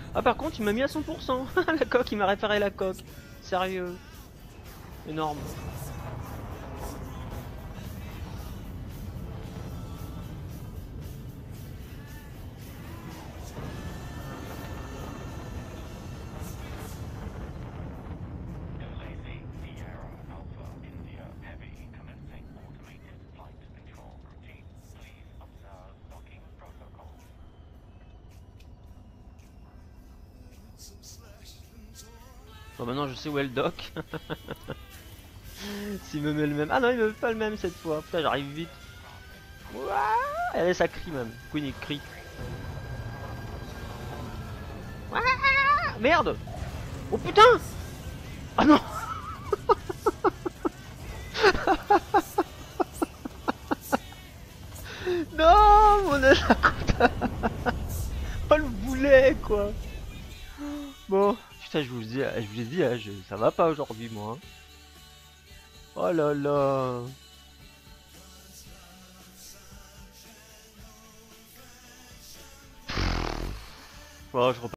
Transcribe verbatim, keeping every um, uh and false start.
Ah par contre il m'a mis à cent pour cent. La coque, il m'a réparé la coque. Sérieux. Énorme. Bon maintenant je sais où est le doc. S'il me met le même. Ah non il me met pas le même cette fois. Putain j'arrive vite. Ouah, allez ça crie même. Queen il crie. Ouah, merde. Oh putain. Ah non. Non mon Ajakuta. Oh le boulet quoi. Bon. Putain je vous dis, je vous ai dit, hein, je, ça va pas aujourd'hui moi. Hein. Oh là là. Bon, je repars.